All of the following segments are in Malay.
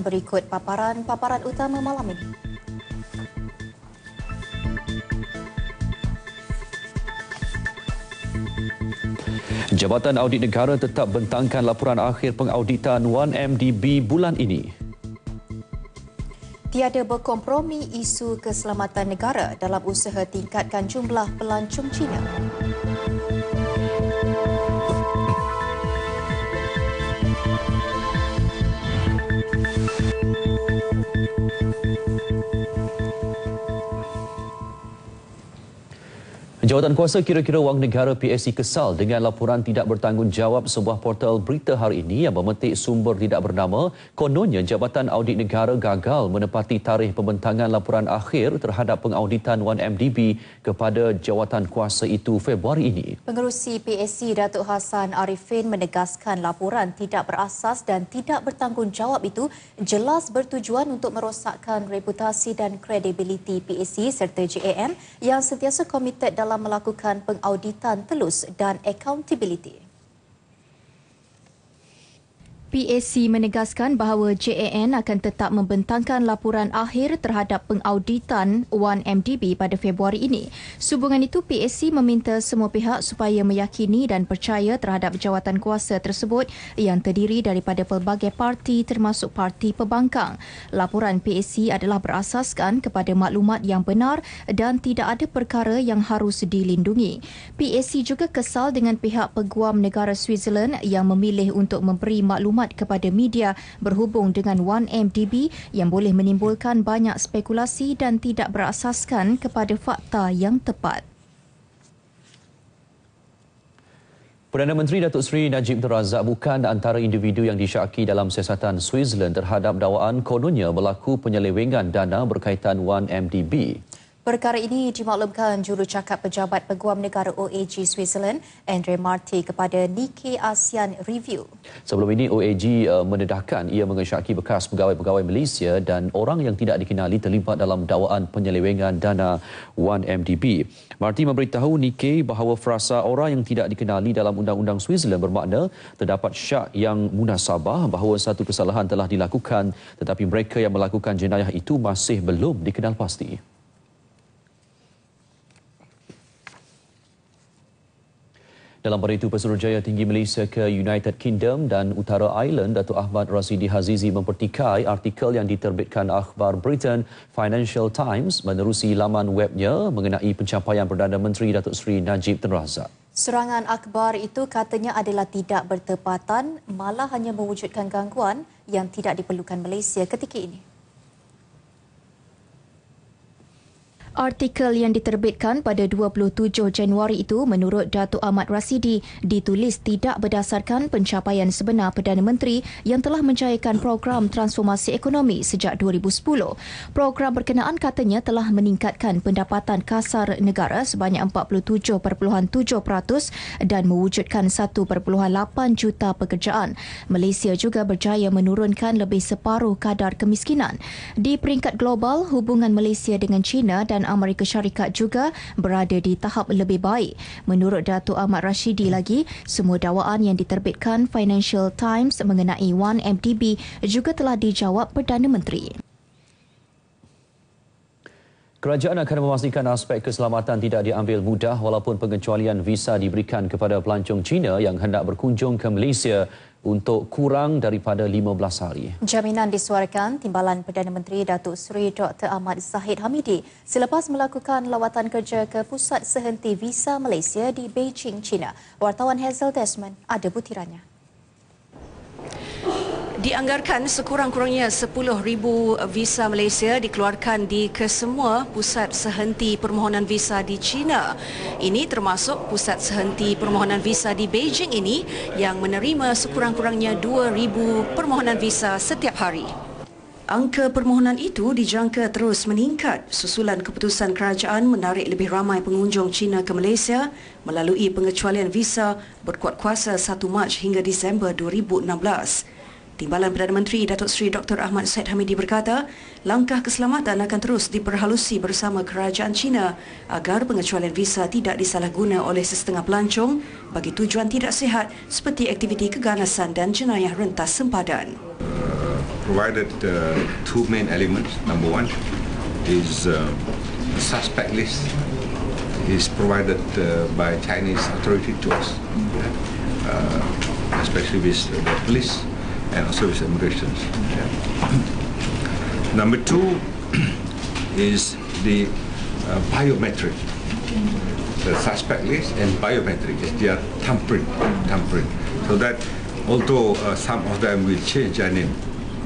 berikut paparan utama malam ini. Jabatan Audit Negara tetap bentangkan laporan akhir pengauditan 1MDB bulan ini. Tiada berkompromi isu keselamatan negara dalam usaha tingkatkan jumlah pelancong Cina. Jawatankuasa Kira-kira Wang Negara PSC kesal dengan laporan tidak bertanggungjawab sebuah portal berita hari ini yang memetik sumber tidak bernama. Kononnya Jabatan Audit Negara gagal menepati tarikh pembentangan laporan akhir terhadap pengauditan 1MDB kepada jawatankuasa itu Februari ini. Pengerusi PSC Datuk Hassan Arifin menegaskan laporan tidak berasas dan tidak bertanggungjawab itu jelas bertujuan untuk merosakkan reputasi dan kredibiliti PSC serta JAM yang sentiasa komited dalam melakukan pengauditan telus dan accountability. PSC menegaskan bahawa JAN akan tetap membentangkan laporan akhir terhadap pengauditan 1MDB pada Februari ini. Sehubungan itu, PSC meminta semua pihak supaya meyakini dan percaya terhadap jawatankuasa tersebut yang terdiri daripada pelbagai parti termasuk parti pembangkang. Laporan PSC adalah berasaskan kepada maklumat yang benar dan tidak ada perkara yang harus dilindungi. PSC juga kesal dengan pihak peguam negara Switzerland yang memilih untuk memberi maklumat kepada media berhubung dengan 1MDB yang boleh menimbulkan banyak spekulasi dan tidak berasaskan kepada fakta yang tepat. Perdana Menteri Datuk Seri Najib Tun Razak bukan antara individu yang disyaki dalam siasatan Switzerland terhadap dakwaan kononnya berlaku penyelewengan dana berkaitan 1MDB. Perkara ini dimaklumkan jurucakap Pejabat Peguam Negara OAG Switzerland, Andre Marti kepada Nikkei ASEAN Review. Sebelum ini, OAG mendedahkan ia mengesyaki bekas pegawai-pegawai Malaysia dan orang yang tidak dikenali terlibat dalam dakwaan penyelewengan dana 1MDB. Marti memberitahu Nikkei bahawa frasa orang yang tidak dikenali dalam undang-undang Switzerland bermakna terdapat syak yang munasabah bahawa satu kesalahan telah dilakukan tetapi mereka yang melakukan jenayah itu masih belum dikenal pasti. Dalam pada itu, Pesuruhjaya Tinggi Malaysia ke United Kingdom dan Utara Ireland, Datuk Ahmad Rasidi Hazizi mempertikai artikel yang diterbitkan akhbar Britain Financial Times menerusi laman webnya mengenai pencapaian Perdana Menteri Datuk Seri Najib Tun Razak. Serangan akhbar itu katanya adalah tidak bertepatan, malah hanya mewujudkan gangguan yang tidak diperlukan Malaysia ketika ini. Artikel yang diterbitkan pada 27 Januari itu menurut Datuk Ahmad Rasidi ditulis tidak berdasarkan pencapaian sebenar Perdana Menteri yang telah menjayakan program transformasi ekonomi sejak 2010. Program berkenaan katanya telah meningkatkan pendapatan kasar negara sebanyak 47.7% dan mewujudkan 1.8 juta pekerjaan. Malaysia juga berjaya menurunkan lebih separuh kadar kemiskinan. Di peringkat global, hubungan Malaysia dengan China dan Amerika Syarikat juga berada di tahap lebih baik. Menurut Datuk Ahmad Rashidi lagi, semua dakwaan yang diterbitkan Financial Times mengenai 1MDB juga telah dijawab Perdana Menteri. Kerajaan akan memastikan aspek keselamatan tidak diambil mudah walaupun pengecualian visa diberikan kepada pelancong Cina yang hendak berkunjung ke Malaysia untuk kurang daripada 15 hari. Jaminan disuarakan Timbalan Perdana Menteri Datuk Seri Dr. Ahmad Zahid Hamidi selepas melakukan lawatan kerja ke Pusat Sehenti Visa Malaysia di Beijing, China. Wartawan Hazel Desmond ada butirannya. Dianggarkan sekurang-kurangnya 10,000 visa Malaysia dikeluarkan di kesemua pusat sehenti permohonan visa di China. Ini termasuk pusat sehenti permohonan visa di Beijing ini yang menerima sekurang-kurangnya 2,000 permohonan visa setiap hari. Angka permohonan itu dijangka terus meningkat susulan keputusan kerajaan menarik lebih ramai pengunjung China ke Malaysia melalui pengecualian visa berkuat kuasa 1 Mac hingga Disember 2016. Timbalan Perdana Menteri Datuk Seri Dr. Ahmad Zahid Hamidi berkata, langkah keselamatan akan terus diperhalusi bersama kerajaan China agar pengecualian visa tidak disalahguna oleh sesetengah pelancong bagi tujuan tidak sihat seperti aktiviti keganasan dan jenayah rentas sempadan. provided two main elements. Number one is the suspect list is provided by Chinese authority to us, especially with the police and also with immigration. Number two is the biometric. The suspect list and biometric is their thumbprint. So that although some of them will change their name,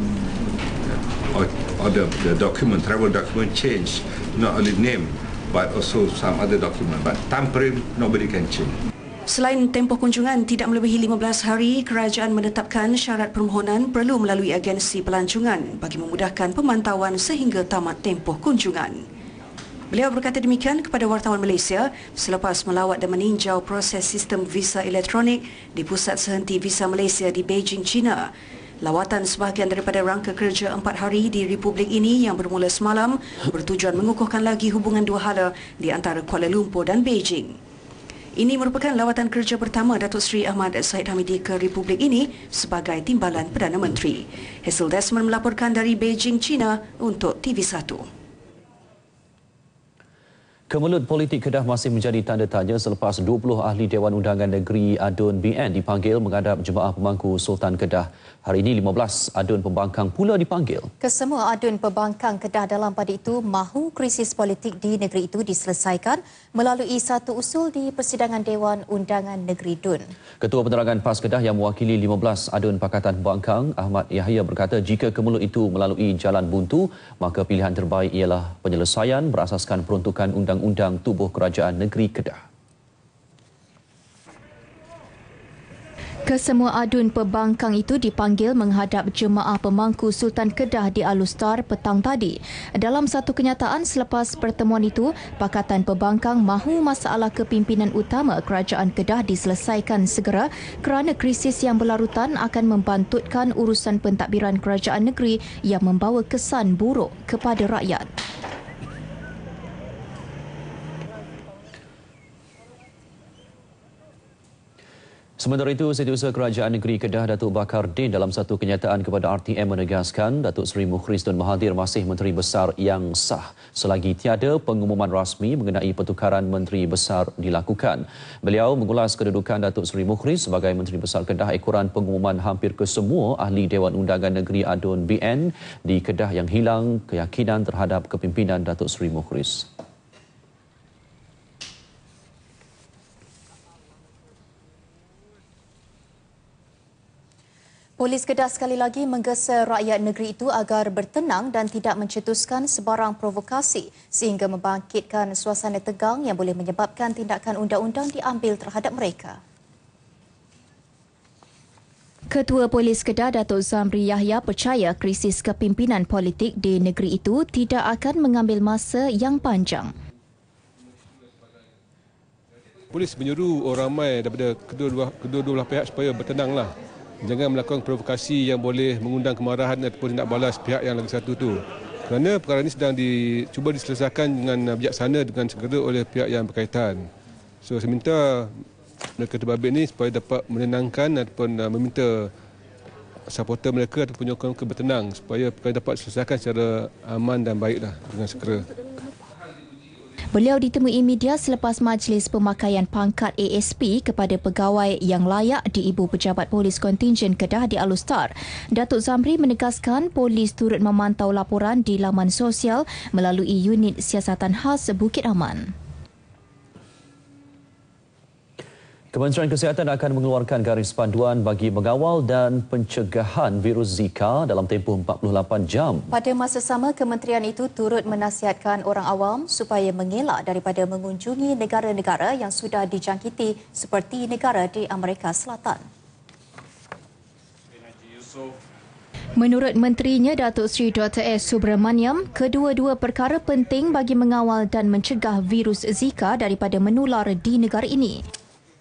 or the document, travel document change, not only name, but also some other document. But thumbprint, nobody can change. Selain tempoh kunjungan tidak melebihi 15 hari, kerajaan menetapkan syarat permohonan perlu melalui agensi pelancongan bagi memudahkan pemantauan sehingga tamat tempoh kunjungan. Beliau berkata demikian kepada wartawan Malaysia selepas melawat dan meninjau proses sistem visa elektronik di Pusat Sehenti Visa Malaysia di Beijing, China. Lawatan sebahagian daripada rangka kerja 4 hari di Republik ini yang bermula semalam bertujuan mengukuhkan lagi hubungan dua hala di antara Kuala Lumpur dan Beijing. Ini merupakan lawatan kerja pertama Datuk Seri Ahmad Zahid Hamidi ke Republik ini sebagai timbalan Perdana Menteri. Hasil Desmond melaporkan dari Beijing, China untuk TV1. Kemelut politik Kedah masih menjadi tanda tanya selepas 20 ahli Dewan Undangan Negeri ADUN BN dipanggil menghadap Jemaah Pemangku Sultan Kedah. Hari ini 15 ADUN pembangkang pula dipanggil. Kesemua ADUN pembangkang Kedah dalam pada itu mahu krisis politik di negeri itu diselesaikan melalui satu usul di persidangan Dewan Undangan Negeri DUN. Ketua Penerangan PAS Kedah yang mewakili 15 ADUN Pakatan Pembangkang, Ahmad Yahya berkata jika kemelut itu melalui jalan buntu, maka pilihan terbaik ialah penyelesaian berasaskan peruntukan Undang-Undang Tubuh Kerajaan Negeri Kedah. Kesemua ADUN pembangkang itu dipanggil menghadap Jemaah Pemangku Sultan Kedah di Alustar petang tadi. Dalam satu kenyataan selepas pertemuan itu, Pakatan Pembangkang mahu masalah kepimpinan utama Kerajaan Kedah diselesaikan segera kerana krisis yang berlarutan akan membantutkan urusan pentadbiran kerajaan negeri yang membawa kesan buruk kepada rakyat. Sementara itu, Setiausaha Kerajaan Negeri Kedah Datuk Bakar Din dalam satu kenyataan kepada RTM menegaskan Datuk Seri Mukhriz Tun Mahathir masih Menteri Besar yang sah selagi tiada pengumuman rasmi mengenai pertukaran Menteri Besar dilakukan. Beliau mengulas kedudukan Datuk Seri Mukhriz sebagai Menteri Besar Kedah ekoran pengumuman hampir kesemua ahli Dewan Undangan Negeri ADUN BN di Kedah yang hilang keyakinan terhadap kepimpinan Datuk Seri Mukhriz. Polis Kedah sekali lagi menggesa rakyat negeri itu agar bertenang dan tidak mencetuskan sebarang provokasi sehingga membangkitkan suasana tegang yang boleh menyebabkan tindakan undang-undang diambil terhadap mereka. Ketua Polis Kedah Datuk Zamri Yahya percaya krisis kepimpinan politik di negeri itu tidak akan mengambil masa yang panjang. Polis menyuruh orang ramai daripada kedua belah pihak supaya bertenanglah. Jangan melakukan provokasi yang boleh mengundang kemarahan ataupun tindak balas pihak yang lagi satu tu. Kerana perkara ini sedang cuba diselesaikan dengan bijaksana dengan segera oleh pihak yang berkaitan. So saya minta mereka terbabit ini supaya dapat menenangkan ataupun meminta supporter mereka ataupun penyokong mereka bertenang supaya perkara dapat diselesaikan secara aman dan baiklah dengan segera. Beliau ditemui media selepas majlis pemakaian pangkat ASP kepada pegawai yang layak di Ibu Pejabat Polis Kontingen Kedah di Alustar. Datuk Zamri menegaskan polis turut memantau laporan di laman sosial melalui unit siasatan khas Bukit Aman. Kementerian Kesihatan akan mengeluarkan garis panduan bagi mengawal dan pencegahan virus Zika dalam tempoh 48 jam. Pada masa sama, kementerian itu turut menasihatkan orang awam supaya mengelak daripada mengunjungi negara-negara yang sudah dijangkiti seperti negara di Amerika Selatan. Menurut menterinya Datuk Seri Dr. S. Subramaniam, kedua-dua perkara penting bagi mengawal dan mencegah virus Zika daripada menular di negara ini.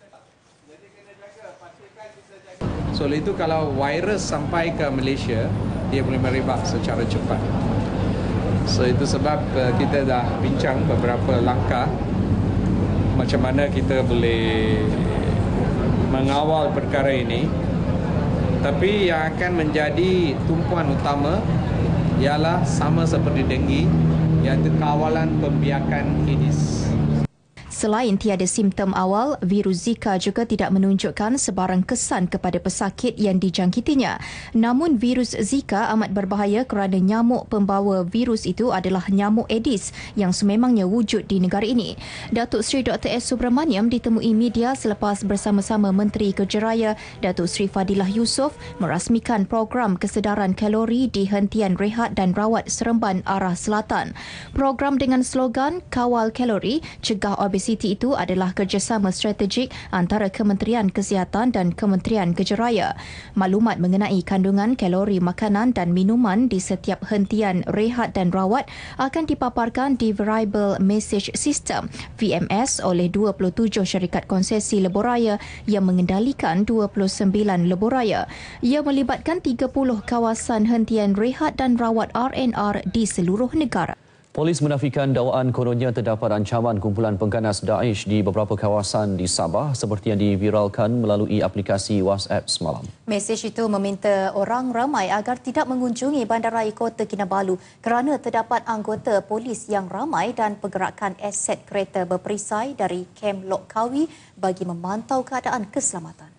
So, oleh itu kalau virus sampai ke Malaysia, dia boleh merebak secara cepat. So, itu sebab kita dah bincang beberapa langkah macam mana kita boleh mengawal perkara ini Tapi yang akan menjadi tumpuan utama ialah sama seperti denggi, iaitu kawalan pembiakan Aedes. Selain tiada simptom awal, virus Zika juga tidak menunjukkan sebarang kesan kepada pesakit yang dijangkitinya. Namun virus Zika amat berbahaya kerana nyamuk pembawa virus itu adalah nyamuk Aedes yang sememangnya wujud di negara ini. Datuk Seri Dr. S. Subramaniam ditemui media selepas bersama-sama Menteri Kerja Raya Datuk Seri Fadilah Yusof merasmikan program kesedaran kalori di hentian rehat dan rawat Seremban Arah Selatan. Program dengan slogan Kawal Kalori, Cegah Obesiti itu adalah kerjasama strategik antara Kementerian Kesihatan dan Kementerian Kerja Raya. Maklumat mengenai kandungan kalori makanan dan minuman di setiap hentian rehat dan rawat akan dipaparkan di Variable Message System VMS oleh 27 syarikat konsesi lebuhraya yang mengendalikan 29 lebuhraya. Ia melibatkan 30 kawasan hentian rehat dan rawat RNR di seluruh negara. Polis menafikan dakwaan kononnya terdapat ancaman kumpulan pengganas Daesh di beberapa kawasan di Sabah seperti yang diviralkan melalui aplikasi WhatsApp semalam. Mesej itu meminta orang ramai agar tidak mengunjungi bandaraya Kota Kinabalu kerana terdapat anggota polis yang ramai dan pergerakan aset kereta berperisai dari kem Lok Kawi bagi memantau keadaan keselamatan.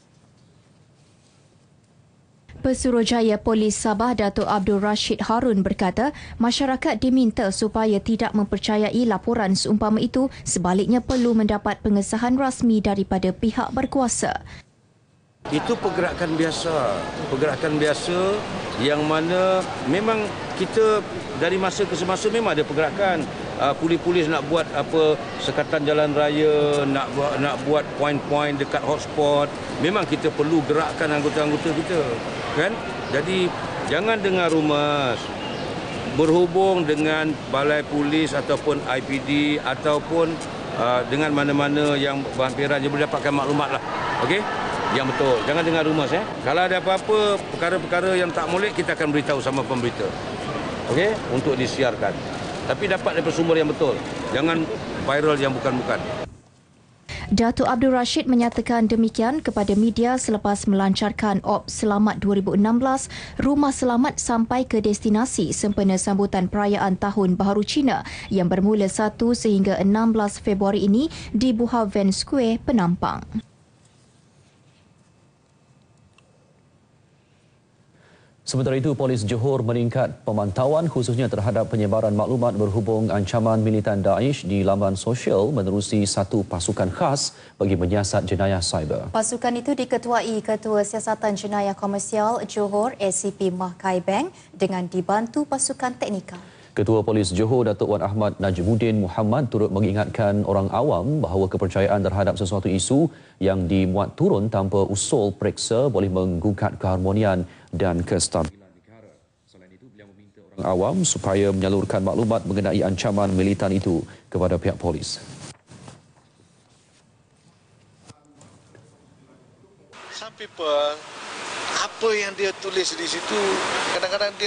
Pesuruhjaya Polis Sabah Datuk Abdul Rashid Harun berkata, masyarakat diminta supaya tidak mempercayai laporan seumpama itu, sebaliknya perlu mendapat pengesahan rasmi daripada pihak berkuasa. Itu pergerakan biasa yang mana memang kita dari masa ke semasa memang ada pergerakan. Polis nak buat apa sekatan jalan raya, nak buat poin-poin dekat hotspot. Memang kita perlu gerakkan anggota-anggota kita, kan? Jadi jangan dengar rumas. Berhubung dengan balai polis ataupun IPD ataupun dengan mana-mana yang berhampiran dia boleh dapatkan maklumat lah. Okey? Yang betul. Jangan dengar rumas. Kalau ada apa-apa perkara-perkara yang tak molek, kita akan beritahu sama pemberita. Okey? Untuk disiarkan. Tapi dapat daripada sumber yang betul. Jangan viral yang bukan-bukan. Datuk Abdul Rashid menyatakan demikian kepada media selepas melancarkan Ops Selamat 2016, Rumah Selamat sampai ke destinasi sempena sambutan perayaan Tahun Baharu Cina yang bermula 1 sehingga 16 Februari ini di Buhaven Square, Penampang. Sementara itu, Polis Johor meningkat pemantauan khususnya terhadap penyebaran maklumat berhubung ancaman militan Daesh di laman sosial menerusi satu pasukan khas bagi menyiasat jenayah cyber. Pasukan itu diketuai Ketua Siasatan Jenayah Komersial Johor SCP Mahkai Bank dengan dibantu pasukan teknikal. Ketua Polis Johor Datuk Wan Ahmad Najmuddin Muhammad turut mengingatkan orang awam bahawa kepercayaan terhadap sesuatu isu yang dimuat turun tanpa usul periksa boleh menggugat keharmonian dan kestabilan negara. Selain itu, beliau meminta orang awam supaya menyalurkan maklumat mengenai ancaman militan itu kepada pihak polis. Some people, apa yang dia tulis di situ, kadang-kadang dia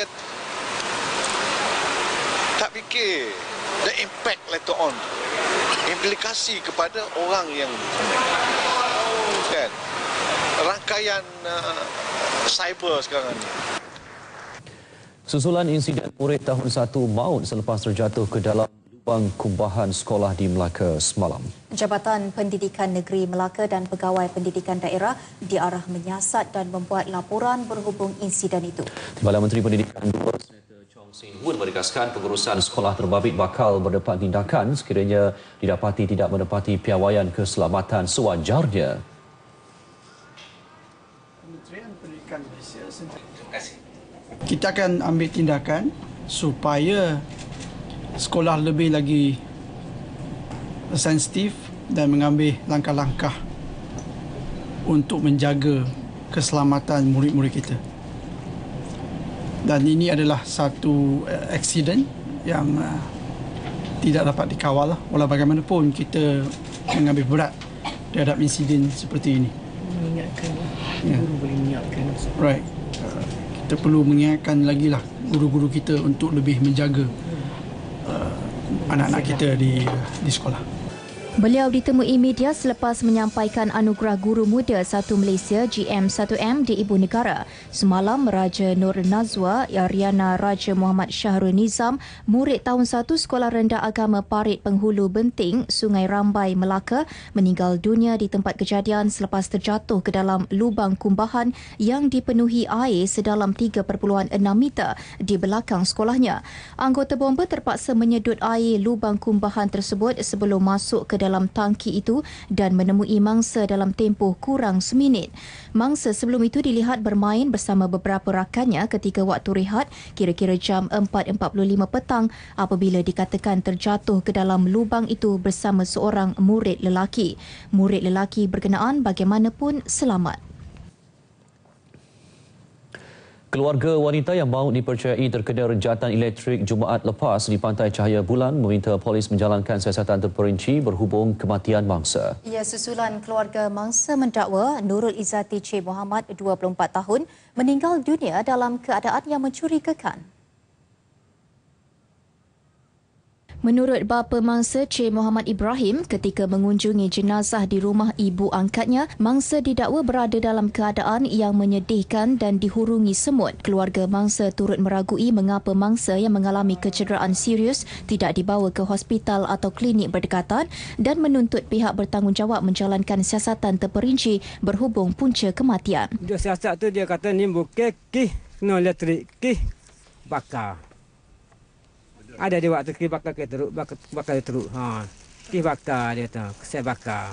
tak fikir the impact later on, implikasi kepada orang yang kan rangkaian cyber sekarang ni. Susulan insiden murid tahun 1 maut selepas terjatuh ke dalam lubang kumbahan sekolah di Melaka semalam. Jabatan Pendidikan Negeri Melaka dan Pegawai Pendidikan Daerah diarah menyiasat dan membuat laporan berhubung insiden itu. Timbalan Menteri Pendidikan Chong Sin Hun menegaskan pengurusan sekolah terbabit bakal berdepan tindakan sekiranya didapati tidak menepati piawaian keselamatan sewajarnya. Kementerian Pendidikan Malaysia kita akan ambil tindakan supaya sekolah lebih lagi sensitif dan mengambil langkah-langkah untuk menjaga keselamatan murid-murid kita. Dan ini adalah satu aksiden yang tidak dapat dikawal. Walau bagaimanapun kita mengambil berat terhadap insiden seperti ini. Mengingatkan, guru boleh mengingatkan. Right. Kita perlu mengingatkan lagi lah guru-guru kita untuk lebih menjaga anak-anak kita di sekolah. Beliau ditemui media selepas menyampaikan anugerah Guru Muda 1 Malaysia GM1M di Ibu Negara. Semalam, Raja Nur Nazwa Ariana Raja Muhammad Syahrul Nizam, murid tahun 1 Sekolah Rendah Agama Parit Penghulu Benting, Sungai Rambai, Melaka, meninggal dunia di tempat kejadian selepas terjatuh ke dalam lubang kumbahan yang dipenuhi air sedalam 3.6 meter di belakang sekolahnya. Anggota bomba terpaksa menyedut air lubang kumbahan tersebut sebelum masuk ke dalam tangki itu dan menemui mangsa dalam tempoh kurang seminit. Mangsa sebelum itu dilihat bermain bersama beberapa rakannya ketika waktu rehat kira-kira jam 4.45 petang apabila dikatakan terjatuh ke dalam lubang itu bersama seorang murid lelaki. Murid lelaki berkenaan bagaimanapun selamat. Keluarga wanita yang maut dipercayai terkena renjatan elektrik Jumaat lepas di Pantai Cahaya Bulan meminta polis menjalankan siasatan terperinci berhubung kematian mangsa. Ya, susulan keluarga mangsa mendakwa Nurul Izzati Cik Muhammad, 24 tahun, meninggal dunia dalam keadaan yang mencurigakan. Menurut bapa mangsa Cik Muhammad Ibrahim, ketika mengunjungi jenazah di rumah ibu angkatnya, mangsa didakwa berada dalam keadaan yang menyedihkan dan dihurungi semut. Keluarga mangsa turut meragui mengapa mangsa yang mengalami kecederaan serius tidak dibawa ke hospital atau klinik berdekatan dan menuntut pihak bertanggungjawab menjalankan siasatan terperinci berhubung punca kematian. Dia siasat tu dia kata ni bukan kena elektrik, bakar. Ada dia waktu kis bakar ke teruk, bakar teruk. Kis bakar dia tu, saya bakar.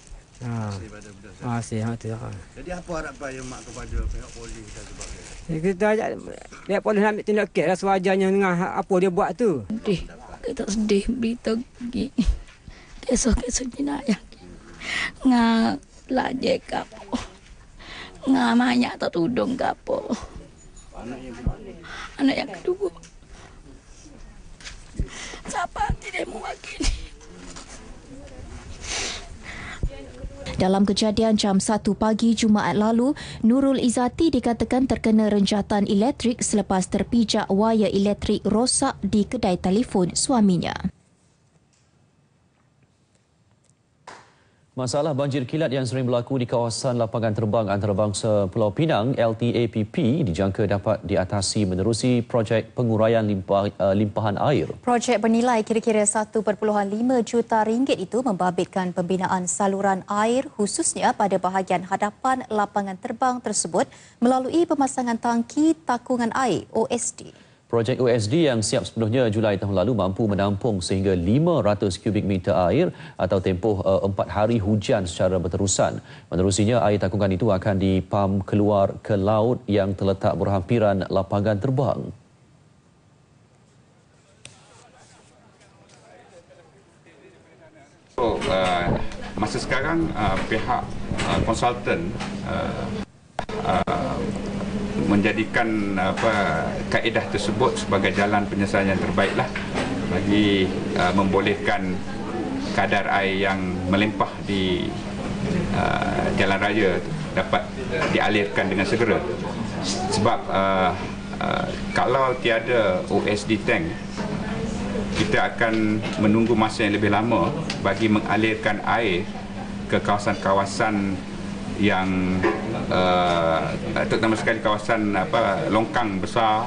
Sihat tu. Jadi apa harapan yang mak kepada pihak polis dan sebagainya? Kita ajak pihak polis ambil tindak kes sewajarnya dengan apa dia buat tu. Sedih, kita sedih berita pergi. Kisah-kisah jenayah. Ngah lajek kapo. Ngah banyak tak tudung kapo. Anak yang kedua. Siapa tidak mewakili? Dalam kejadian jam 1 pagi Jumaat lalu, Nurul Izzati dikatakan terkena renjatan elektrik selepas terpijak wayar elektrik rosak di kedai telefon suaminya. Masalah banjir kilat yang sering berlaku di kawasan lapangan terbang antarabangsa Pulau Pinang LTAPP dijangka dapat diatasi menerusi projek penguraian limpahan air. Projek bernilai kira-kira 1.5 juta ringgit itu membabitkan pembinaan saluran air khususnya pada bahagian hadapan lapangan terbang tersebut melalui pemasangan tangki takungan air OSD. Projek OSD yang siap sepenuhnya Julai tahun lalu mampu menampung sehingga 500 kubik meter air atau tempoh 4 hari hujan secara berterusan. Menerusinya, air takungan itu akan dipam keluar ke laut yang terletak berhampiran lapangan terbang. Masa sekarang pihak konsultan menjadikan kaedah tersebut sebagai jalan penyelesaian yang terbaiklah bagi membolehkan kadar air yang melimpah di jalan raya dapat dialirkan dengan segera. Sebab kalau tiada OSD tank, kita akan menunggu masa yang lebih lama bagi mengalirkan air ke kawasan-kawasan yang terutama sekali kawasan longkang besar.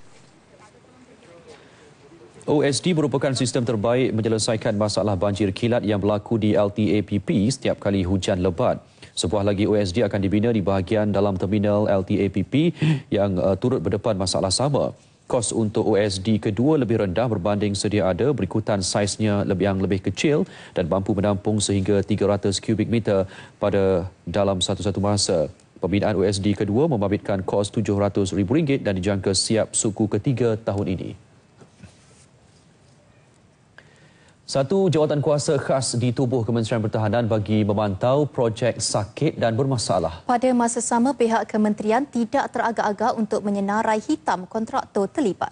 OSD merupakan sistem terbaik menyelesaikan masalah banjir kilat yang berlaku di LTAPP setiap kali hujan lebat. Sebuah lagi OSD akan dibina di bahagian dalam terminal LTAPP yang turut berdepan masalah sama. Kos untuk OSD kedua lebih rendah berbanding sedia ada berikutan saiznya yang lebih kecil dan mampu menampung sehingga 300 kubik meter pada dalam satu-satu masa. Pembinaan OSD kedua membabitkan kos RM700,000 dan dijangka siap suku ketiga tahun ini. Satu jawatan kuasa khas di tubuh Kementerian Pertahanan bagi memantau projek sakit dan bermasalah. Pada masa sama, pihak kementerian tidak teragak-agak untuk menyenarai hitam kontraktor terlibat.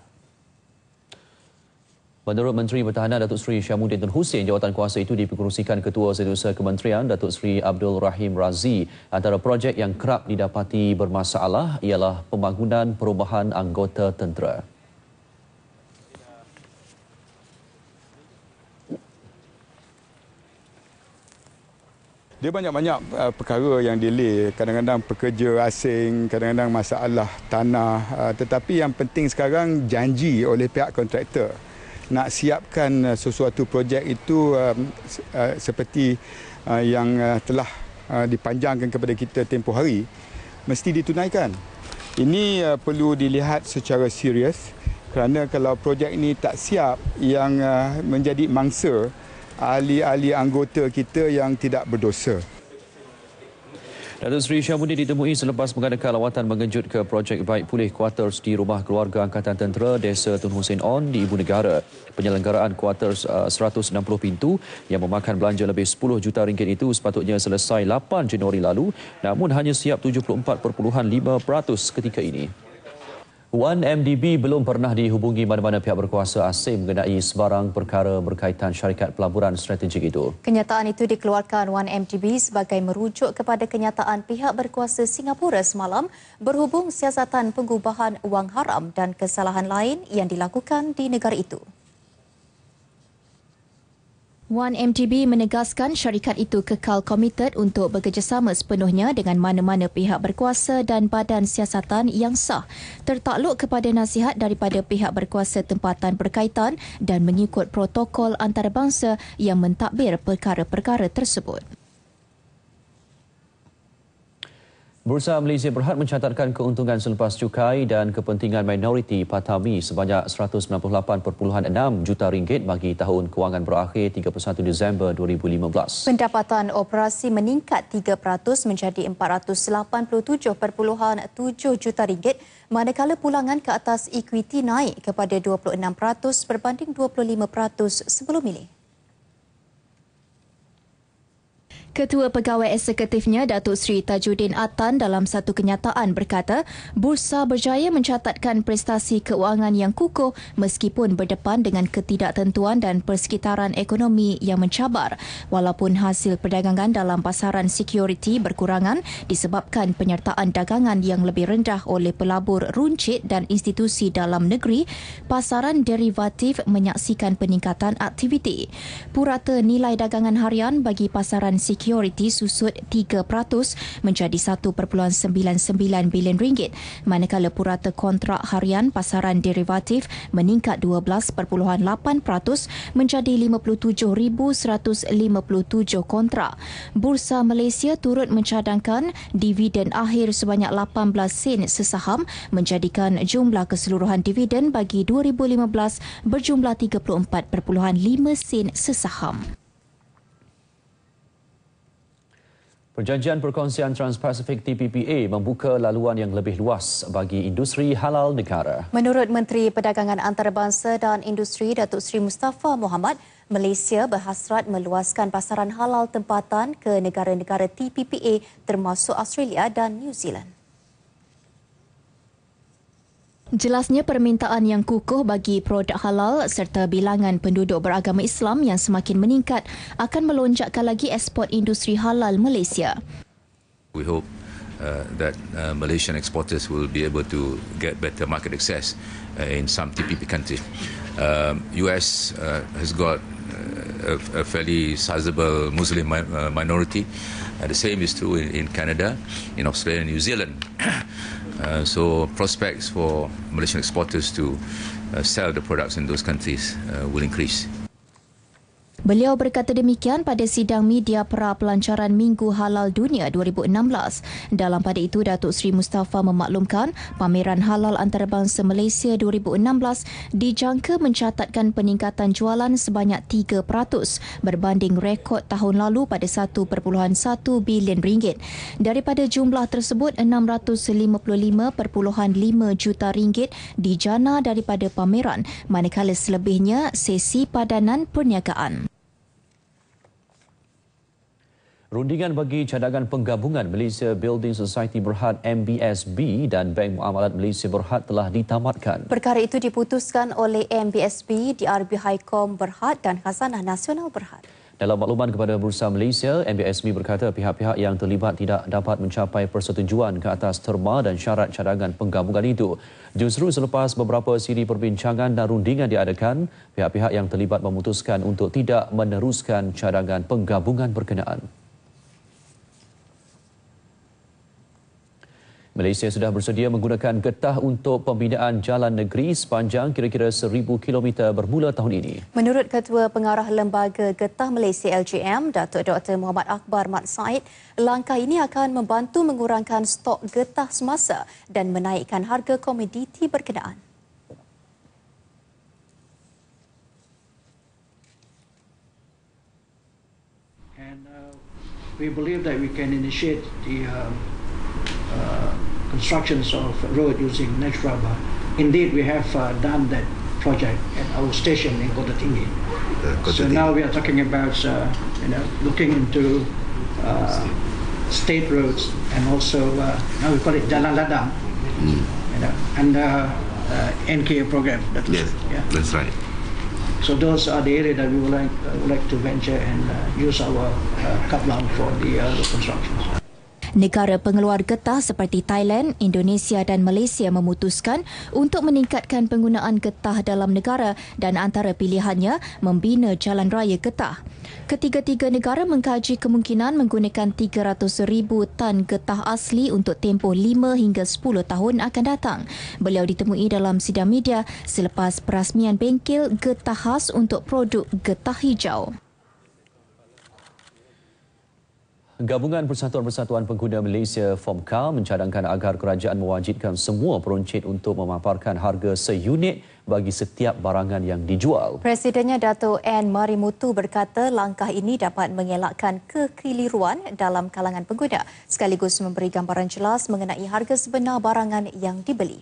Menurut Menteri Pertahanan Datuk Seri Syamuddin Tun Hussein, jawatan kuasa itu dipengerusikan Ketua Setiausaha Kementerian Datuk Seri Abdul Rahim Razi. Antara projek yang kerap didapati bermasalah ialah pembangunan perumahan anggota tentera. Dia banyak-banyak perkara yang delay. Kadang-kadang pekerja asing, kadang-kadang masalah tanah. Tetapi yang penting sekarang janji oleh pihak kontraktor nak siapkan sesuatu projek itu seperti yang telah dipanjangkan kepada kita tempoh hari, mesti ditunaikan. Ini perlu dilihat secara serius kerana kalau projek ini tak siap, yang menjadi mangsa ahli-ahli anggota kita yang tidak berdosa. Datuk Seri Syahbudin ditemui selepas mengadakan lawatan mengejut ke projek baik pulih kuarters di Rumah Keluarga Angkatan Tentera Desa Tun Hussein On di Ibu Negara. Penyelenggaraan kuarters 160 pintu yang memakan belanja lebih 10 juta ringgit itu sepatutnya selesai 8 Januari lalu, namun hanya siap 74.5% ketika ini. 1MDB belum pernah dihubungi mana-mana pihak berkuasa asing mengenai sebarang perkara berkaitan syarikat pelaburan strategik itu. Kenyataan itu dikeluarkan 1MDB sebagai merujuk kepada kenyataan pihak berkuasa Singapura semalam berhubung siasatan pengubahan wang haram dan kesalahan lain yang dilakukan di negara itu. 1MDB menegaskan syarikat itu kekal komited untuk bekerjasama sepenuhnya dengan mana-mana pihak berkuasa dan badan siasatan yang sah, tertakluk kepada nasihat daripada pihak berkuasa tempatan berkaitan dan mengikut protokol antarabangsa yang mentadbir perkara-perkara tersebut. Bursa Malaysia Berhad mencatatkan keuntungan selepas cukai dan kepentingan minoriti PATAMI sebanyak 198.6 juta ringgit bagi tahun kewangan berakhir 31 Disember 2015. Pendapatan operasi meningkat 3% menjadi 487.7 juta ringgit, manakala pulangan ke atas ekuiti naik kepada 26% berbanding 25% sebelum ini. Ketua Pegawai Eksekutifnya Datuk Seri Tajuddin Atan dalam satu kenyataan berkata, Bursa berjaya mencatatkan prestasi keuangan yang kukuh meskipun berdepan dengan ketidaktentuan dan persekitaran ekonomi yang mencabar, walaupun hasil perdagangan dalam pasaran sekuriti berkurangan disebabkan penyertaan dagangan yang lebih rendah oleh pelabur runcit dan institusi dalam negeri. Pasaran derivatif menyaksikan peningkatan aktiviti. Purata nilai dagangan harian bagi pasaran sekuriti susut 3% menjadi 1.99 bilion ringgit, manakala purata kontrak harian pasaran derivatif meningkat 12.8% menjadi 57,157 kontrak. Bursa Malaysia turut mencadangkan dividen akhir sebanyak 18 sen sesaham, menjadikan jumlah keseluruhan dividen bagi 2015 berjumlah 34.5 sen sesaham. Perjanjian Perkongsian Trans-Pasifik TPPA membuka laluan yang lebih luas bagi industri halal negara. Menurut Menteri Perdagangan Antarabangsa dan Industri Datuk Seri Mustafa Mohamad, Malaysia berhasrat meluaskan pasaran halal tempatan ke negara-negara TPPA termasuk Australia dan New Zealand. Jelasnya permintaan yang kukuh bagi produk halal serta bilangan penduduk beragama Islam yang semakin meningkat akan melonjakkan lagi ekspor industri halal Malaysia. We hope that Malaysian exporters will be able to get better market access in some TPP countries. US has got a fairly sizable Muslim minority. The same is true in Canada, in Australia and New Zealand. So prospects for Malaysian exporters to sell the products in those countries will increase. Beliau berkata demikian pada sidang media pra-pelancaran Minggu Halal Dunia 2016. Dalam pada itu, Datuk Seri Mustafa memaklumkan pameran halal antarabangsa Malaysia 2016 dijangka mencatatkan peningkatan jualan sebanyak 3% berbanding rekod tahun lalu pada 1.1 bilion ringgit. Daripada jumlah tersebut, 655.5 juta ringgit dijana daripada pameran, manakala selebihnya sesi padanan perniagaan. Rundingan bagi cadangan penggabungan Malaysia Building Society Berhad MBSB dan Bank Muamalat Malaysia Berhad telah ditamatkan. Perkara itu diputuskan oleh MBSB, DRB Highcom Berhad dan Khazanah Nasional Berhad. Dalam makluman kepada Bursa Malaysia, MBSB berkata pihak-pihak yang terlibat tidak dapat mencapai persetujuan ke atas terma dan syarat cadangan penggabungan itu. Justru selepas beberapa siri perbincangan dan rundingan diadakan, pihak-pihak yang terlibat memutuskan untuk tidak meneruskan cadangan penggabungan berkenaan. Malaysia sudah bersedia menggunakan getah untuk pembinaan jalan negeri sepanjang kira-kira 1,000 km bermula tahun ini. Menurut Ketua Pengarah Lembaga Getah Malaysia LGM, Datuk Dr. Muhammad Akbar Mat Said, langkah ini akan membantu mengurangkan stok getah semasa dan menaikkan harga komoditi berkenaan. And we believe that we can initiate the constructions of road using natural rubber. Indeed, we have done that project at our station in Kota Tinggi. So now we are talking about looking into state roads and also now we call it Jalan Ladang, under NKA program. That's right. So those are the areas that we would like to venture and use our kaplang for the constructions. Negara pengeluar getah seperti Thailand, Indonesia dan Malaysia memutuskan untuk meningkatkan penggunaan getah dalam negara dan antara pilihannya membina jalan raya getah. Ketiga-tiga negara mengkaji kemungkinan menggunakan 300,000 tan getah asli untuk tempoh 5 hingga 10 tahun akan datang. Beliau ditemui dalam sidang media selepas perasmian bengkel getah khas untuk produk getah hijau. Gabungan Persatuan-Persatuan Pengguna Malaysia FOMCA mencadangkan agar kerajaan mewajibkan semua peroncit untuk memaparkan harga seunit bagi setiap barangan yang dijual. Presidennya Dato' Ann Marimutu berkata langkah ini dapat mengelakkan kekeliruan dalam kalangan pengguna sekaligus memberi gambaran jelas mengenai harga sebenar barangan yang dibeli.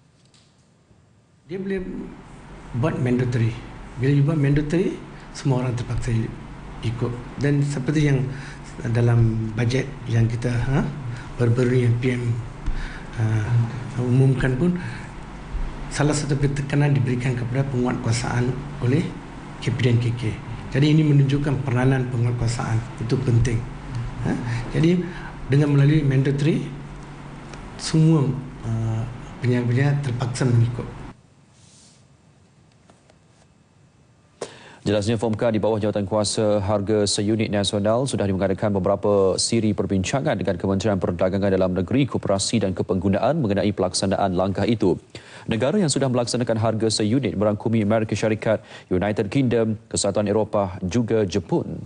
Dia boleh buat mandatory. Bila dia buat mandatory, semua orang terpaksa ikut. Dan seperti yang dalam bajet yang kita baru-baru yang PM umumkan pun, salah satu tekanan diberikan kepada penguatkuasaan oleh KPDN KK. Jadi ini menunjukkan peranan penguatkuasaan itu penting. Jadi dengan melalui mandatory, semua penyedia terpaksa mengikut. Jelasnya FOMCA di bawah Jawatankuasa Harga Seunit Nasional sudah mengadakan beberapa siri perbincangan dengan Kementerian Perdagangan Dalam Negeri, Koperasi dan Kepenggunaan mengenai pelaksanaan langkah itu. Negara yang sudah melaksanakan harga seunit merangkumi Amerika Syarikat, United Kingdom, Kesatuan Eropah juga Jepun.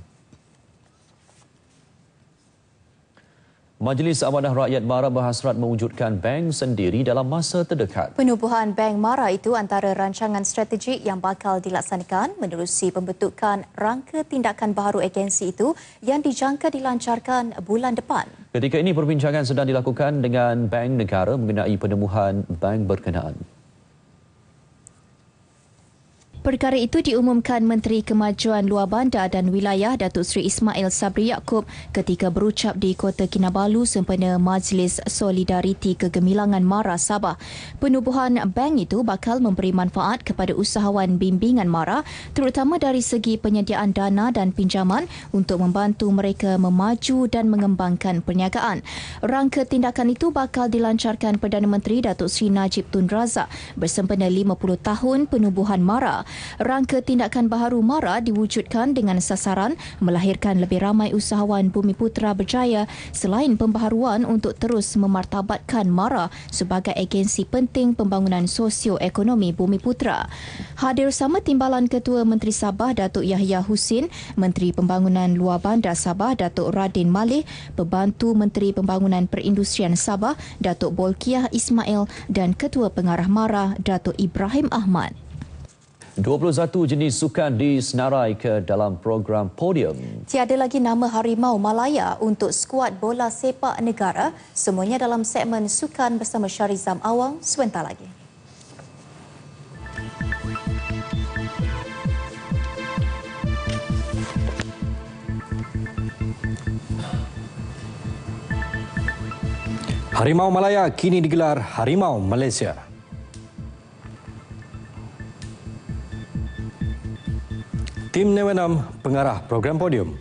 Majlis Amanah Rakyat MARA berhasrat mewujudkan bank sendiri dalam masa terdekat. Penubuhan Bank MARA itu antara rancangan strategik yang bakal dilaksanakan menerusi pembentukan rangka tindakan baharu agensi itu yang dijangka dilancarkan bulan depan. Ketika ini perbincangan sedang dilakukan dengan bank negara mengenai penubuhan bank berkenaan. Perkara itu diumumkan Menteri Kemajuan Luar Bandar dan Wilayah Datuk Seri Ismail Sabri Yaakob ketika berucap di Kota Kinabalu sempena Majlis Solidariti Kegemilangan MARA Sabah. Penubuhan bank itu bakal memberi manfaat kepada usahawan bimbingan MARA terutama dari segi penyediaan dana dan pinjaman untuk membantu mereka memaju dan mengembangkan perniagaan. Rangka tindakan itu bakal dilancarkan Perdana Menteri Datuk Seri Najib Tun Razak bersempena 50 tahun penubuhan MARA. Rangka tindakan baharu MARA diwujudkan dengan sasaran melahirkan lebih ramai usahawan Bumiputera berjaya selain pembaharuan untuk terus memartabatkan MARA sebagai agensi penting pembangunan sosioekonomi Bumiputera. Hadir sama timbalan Ketua Menteri Sabah Datuk Yahya Husin, Menteri Pembangunan Luar Bandar Sabah Datuk Radin Malih, Pembantu Menteri Pembangunan Perindustrian Sabah Datuk Bolkiah Ismail dan Ketua Pengarah MARA Datuk Ibrahim Ahmad. 21 jenis sukan disenarai ke dalam program Podium. Tiada lagi nama Harimau Malaya untuk skuad bola sepak negara, semuanya dalam segmen sukan bersama Syarizam Awang sebentar lagi. Harimau Malaya kini digelar Harimau Malaysia. Tim Newenam pengarah program Podium.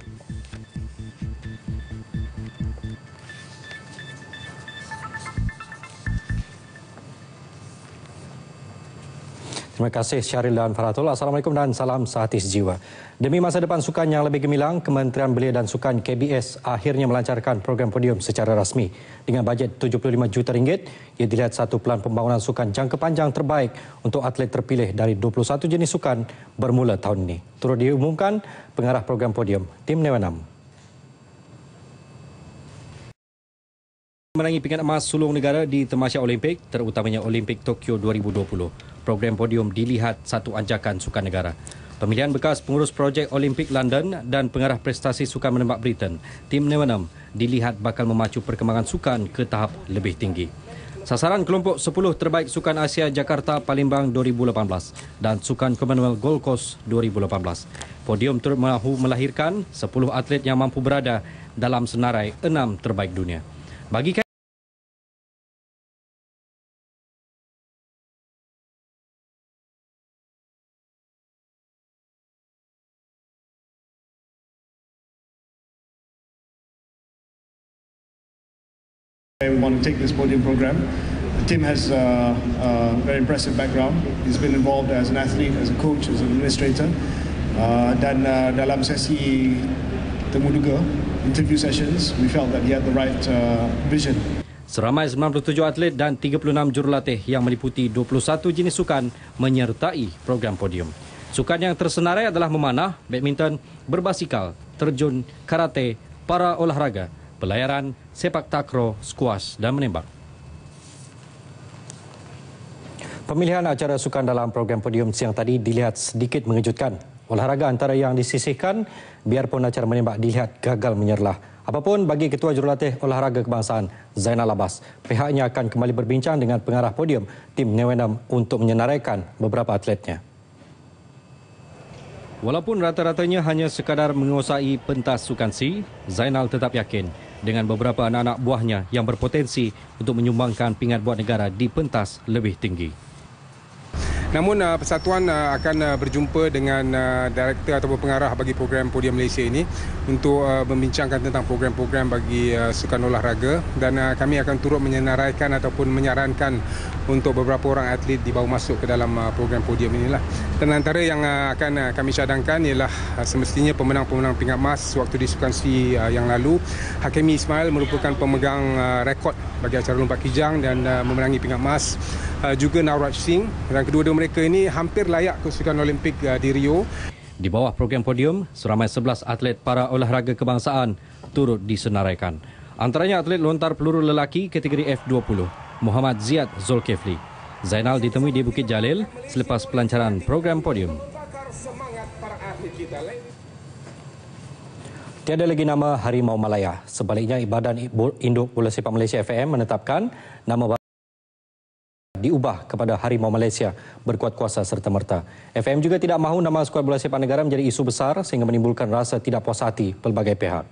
Terima Terima kasih Syahril dan Faratul. Assalamualaikum dan salam sehati sejiwa. Demi masa depan sukan yang lebih gemilang, Kementerian Belia dan Sukan KBS akhirnya melancarkan program podium secara rasmi. Dengan bajet RM75 juta, ia dilihat satu pelan pembangunan sukan jangka panjang terbaik untuk atlet terpilih dari 21 jenis sukan bermula tahun ini. Turut diumumkan pengarah program podium, Tim Newenam. Menangi pingat emas sulung negara di Temasya Olimpik, terutamanya Olimpik Tokyo 2020. Program podium dilihat satu anjakan sukan negara. Pemilihan bekas pengurus projek Olimpik London dan pengarah prestasi sukan menembak Britain, Tim Newenham, dilihat bakal memacu perkembangan sukan ke tahap lebih tinggi. Sasaran kelompok 10 terbaik Sukan Asia Jakarta Palembang 2018 dan Sukan Commonwealth Gold Coast 2018. Podium turut mahu melahirkan 10 atlet yang mampu berada dalam senarai 6 terbaik dunia. Bagi We want to take this podium program. Tim has a very impressive background. He's been involved as an athlete, as a coach, as an administrator. Dan dalam sesi temuduga, interview sessions, we felt that he had the right vision. Seramai 97 atlet dan 36 jurulatih yang meliputi 21 jenis sukan menyertai program podium. Sukan yang tersenarai adalah memanah, badminton, berbasikal, terjun, karate, para olahraga, pelayaran, sepak takraw, skuas dan menembak. Pemilihan acara sukan dalam program podium siang tadi dilihat sedikit mengejutkan. Olahraga antara yang disisihkan, biarpun acara menembak dilihat gagal menyerlah. Apapun bagi Ketua Jurulatih Olahraga Kebangsaan, Zainal Abbas, pihaknya akan kembali berbincang dengan pengarah podium, Tim Newenham, untuk menyenaraikan beberapa atletnya. Walaupun rata-ratanya hanya sekadar menguasai pentas sukan C, Zainal tetap yakin dengan beberapa anak-anak buahnya yang berpotensi untuk menyumbangkan pingat buat negara di pentas lebih tinggi. Namun Persatuan akan berjumpa dengan Direktur atau pengarah bagi program Podium Malaysia ini untuk membincangkan tentang program-program bagi sukan olahraga, dan kami akan turut menyenaraikan ataupun menyarankan untuk beberapa orang atlet dibawa masuk ke dalam program podium inilah. Dan antara yang akan kami cadangkan ialah semestinya pemenang-pemenang pingat emas waktu di Sukan C yang lalu. Hakimi Ismail merupakan pemegang rekod bagi acara lompat kijang dan memenangi pingat emas. Juga Nauraj Singh, dan kedua-dua mereka ini hampir layak ke Sukan Olimpik di Rio. Di bawah program podium, seramai 11 atlet para olahraga kebangsaan turut disenaraikan. Antaranya atlet lontar peluru lelaki kategori F20, Muhammad Ziad Zulkifli. Zainal ditemui di Bukit Jalil selepas pelancaran program podium. Tiada lagi nama Harimau Malaya. Sebaliknya, Badan Induk Bola Sepak Malaysia FM menetapkan nama diubah kepada Harimau Malaysia berkuat kuasa serta-merta. FM juga tidak mahu nama skuad bola sepak negara menjadi isu besar sehingga menimbulkan rasa tidak puas hati pelbagai pihak.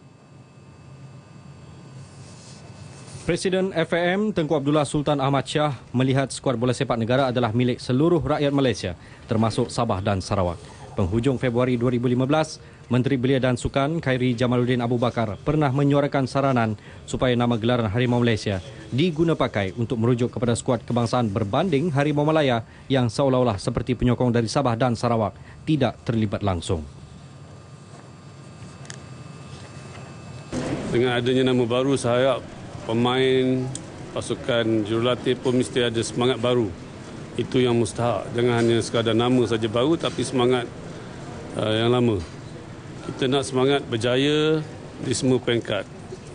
Presiden FAM Tengku Abdullah Sultan Ahmad Shah melihat skuad bola sepak negara adalah milik seluruh rakyat Malaysia, termasuk Sabah dan Sarawak. Penghujung Februari 2015, Menteri Belia dan Sukan Khairi Jamaluddin Abu Bakar pernah menyuarakan saranan supaya nama gelaran Harimau Malaysia diguna pakai untuk merujuk kepada skuad kebangsaan berbanding Harimau Malaya yang seolah-olah seperti penyokong dari Sabah dan Sarawak tidak terlibat langsung. Dengan adanya nama baru, saya harap pemain, pasukan jurulatih pun mesti ada semangat baru. Itu yang mustahak. Jangan hanya sekadar nama saja baru tapi semangat yang lama. Kita nak semangat berjaya di semua peringkat.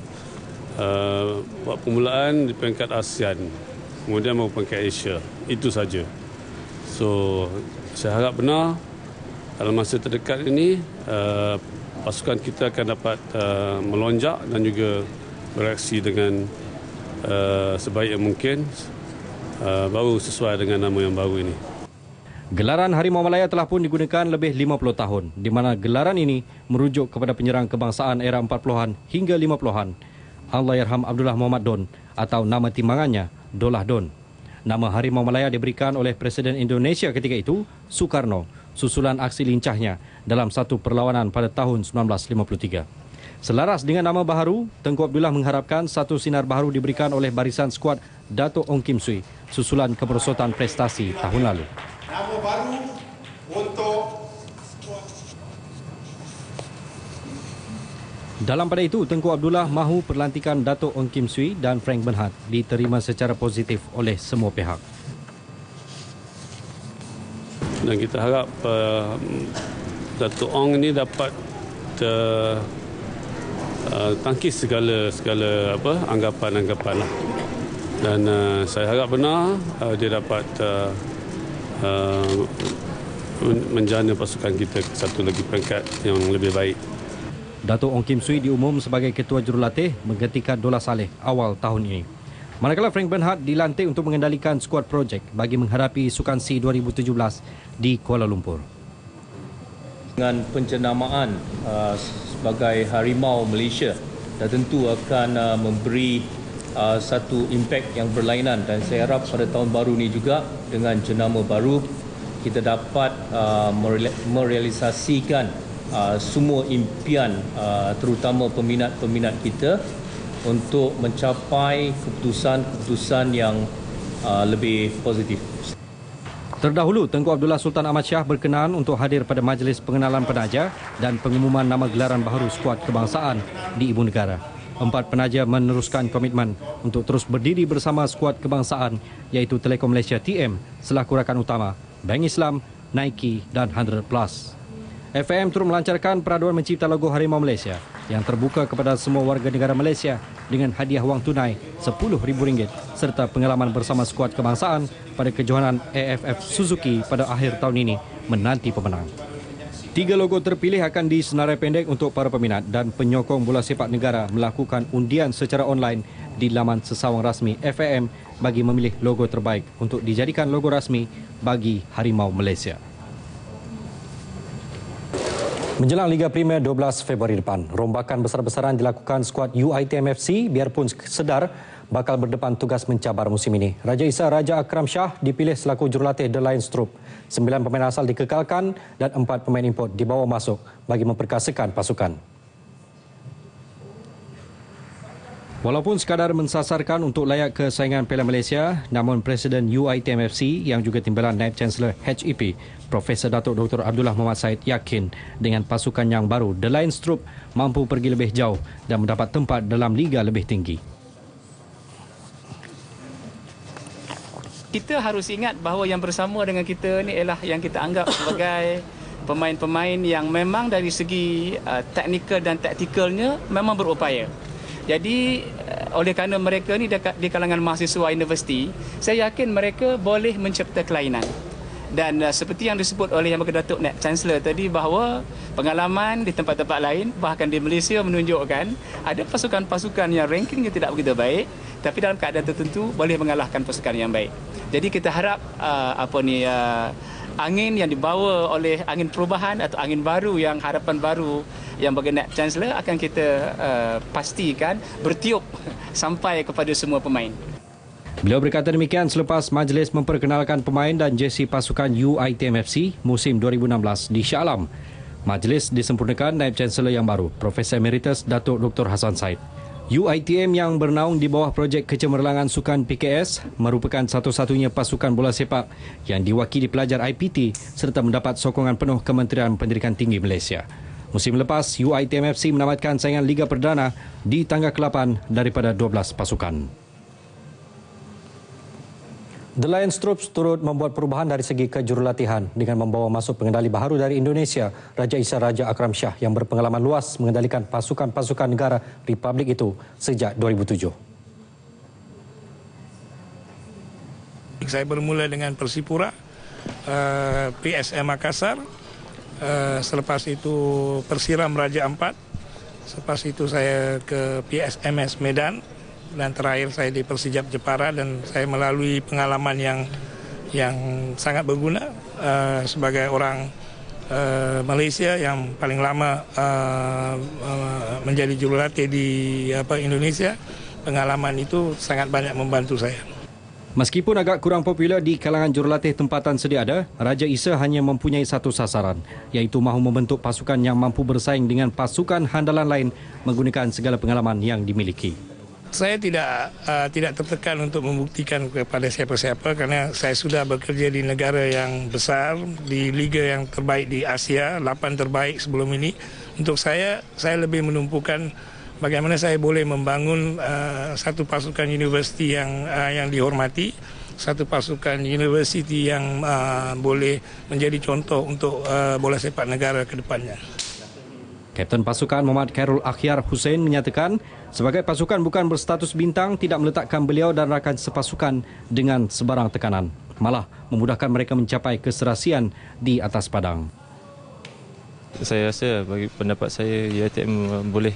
Buat permulaan di peringkat ASEAN, kemudian mau peringkat Asia. Itu saja. So, saya harap benar dalam masa terdekat ini pasukan kita akan dapat melonjak dan juga bereaksi dengan sebaik yang mungkin, baru sesuai dengan nama yang baru ini. Gelaran Harimau Malaya telah pun digunakan lebih 50 tahun, di mana gelaran ini merujuk kepada penyerang kebangsaan era 40-an hingga 50-an, Allahyarham Abdullah Muhammad Don, atau nama timbangannya Dolah Don. Nama Harimau Malaya diberikan oleh Presiden Indonesia ketika itu, Sukarno, susulan aksi lincahnya dalam satu perlawanan pada tahun 1953. Selaras dengan nama baharu, Tengku Abdullah mengharapkan satu sinar baharu diberikan oleh barisan skuad Dato' Ong Kim Swee, susulan kemerosotan prestasi tahun lalu. baru untuk. Dalam pada itu, Tengku Abdullah mahu perlantikan Dato' Ong Kim Swee dan Frank Bernhard diterima secara positif oleh semua pihak. Dan kita harap Dato' Ong ini dapat tangkis segala anggapan-anggapan lah. Dan saya harap benar dia dapat menjana pasukan kita ke satu lagi peringkat yang lebih baik. Dato' Ong Kim Swee diumum sebagai Ketua Jurulatih menggantikan Dollah Saleh awal tahun ini. Manakala Frank Bernhard dilantik untuk mengendalikan skuad projek bagi menghadapi Sukan C 2017 di Kuala Lumpur. Dengan pencenamaan sebagai Harimau Malaysia dan tentu akan memberi satu impak yang berlainan, dan saya harap pada tahun baru ini juga dengan jenama baru kita dapat merealisasikan semua impian terutama peminat-peminat kita untuk mencapai keputusan-keputusan yang lebih positif. Terdahulu, Tengku Abdullah Sultan Ahmad Shah berkenaan untuk hadir pada majlis pengenalan penaja dan pengumuman nama gelaran baharu skuad kebangsaan di Ibu Negara. 4 penaja meneruskan komitmen untuk terus berdiri bersama skuad kebangsaan iaitu Telekom Malaysia TM selaku rakan utama, Bank Islam, Nike dan 100 Plus. FAM turut melancarkan peraduan mencipta logo Harimau Malaysia yang terbuka kepada semua warga negara Malaysia dengan hadiah wang tunai RM10,000 serta pengalaman bersama skuad kebangsaan pada kejohanan AFF Suzuki pada akhir tahun ini menanti pemenang. 3 logo terpilih akan disenarai pendek untuk para peminat dan penyokong bola sepak negara melakukan undian secara online di laman sesawang rasmi FAM bagi memilih logo terbaik untuk dijadikan logo rasmi bagi Harimau Malaysia. Menjelang Liga Premier 12 Februari depan, rombakan besar-besaran dilakukan skuad UiTM FC biarpun sedar bakal berdepan tugas mencabar musim ini. Raja Isa Raja Akram Shah dipilih selaku jurulatih The Lions Troop. 9 pemain asal dikekalkan dan 4 pemain import dibawa masuk bagi memperkasakan pasukan. Walaupun sekadar mensasarkan untuk layak ke saingan Piala Malaysia, namun Presiden UiTM FC yang juga timbalan Naib Chancellor HEP, Profesor Datuk Dr. Abdullah Muhammad Said yakin dengan pasukan yang baru, The Lions Troop mampu pergi lebih jauh dan mendapat tempat dalam liga lebih tinggi. Kita harus ingat bahawa yang bersama dengan kita ni ialah yang kita anggap sebagai pemain-pemain yang memang dari segi teknikal dan taktikalnya memang berupaya. Jadi oleh kerana mereka ni di kalangan mahasiswa universiti, saya yakin mereka boleh mencipta kelainan. Dan seperti yang disebut oleh Yang Berkedatuk Naib Chancellor tadi bahawa pengalaman di tempat-tempat lain, bahkan di Malaysia menunjukkan ada pasukan-pasukan yang rankingnya tidak begitu baik, tapi dalam keadaan tertentu boleh mengalahkan pasukan yang baik. Jadi kita harap angin yang dibawa oleh angin perubahan atau angin baru yang harapan baru yang bagi Naib Chancellor akan kita pastikan bertiup sampai kepada semua pemain. Beliau berkata demikian selepas majlis memperkenalkan pemain dan jersey pasukan UiTM FC musim 2016 di Shah Alam. Majlis disempurnakan Naib Chancellor yang baru, Profesor Emeritus Datuk Dr. Hassan Said. UiTM yang bernaung di bawah projek kecemerlangan sukan PKS merupakan satu-satunya pasukan bola sepak yang diwakili pelajar IPT serta mendapat sokongan penuh Kementerian Pendidikan Tinggi Malaysia. Musim lepas, UiTM FC menamatkan saingan Liga Perdana di tangga ke-8 daripada 12 pasukan. The Lions Troops turut membuat perubahan dari segi kejurulatihan dengan membawa masuk pengendali baharu dari Indonesia, Raja Isa Raja Akram Shah yang berpengalaman luas mengendalikan pasukan-pasukan negara Republik itu sejak 2007. Saya bermula dengan Persipura, PSM Makassar, selepas itu Persiram Raja Ampat, selepas itu saya ke PSMS Medan, dan terakhir saya di Persijap Jepara, dan saya melalui pengalaman yang sangat berguna sebagai orang Malaysia yang paling lama menjadi jurulatih di Indonesia. Pengalaman itu sangat banyak membantu saya. Meskipun agak kurang popular di kalangan jurulatih tempatan sedia ada, Raja Isa hanya mempunyai satu sasaran, iaitu mahu membentuk pasukan yang mampu bersaing dengan pasukan handalan lain menggunakan segala pengalaman yang dimiliki. Saya tidak tertekan untuk membuktikan kepada siapa-siapa kerana saya sudah bekerja di negara yang besar, di liga yang terbaik di Asia, 8 terbaik sebelum ini. Untuk saya lebih menumpukan bagaimana saya boleh membangun satu pasukan universiti yang dihormati, satu pasukan universiti yang boleh menjadi contoh untuk bola sepak negara ke depannya. Kapten pasukan Muhammad Khairul Akhyar Hussein menyatakan sebagai pasukan bukan berstatus bintang tidak meletakkan beliau dan rakan sepasukan dengan sebarang tekanan, malah memudahkan mereka mencapai keserasian di atas padang. Saya rasa bagi pendapat saya UiTM boleh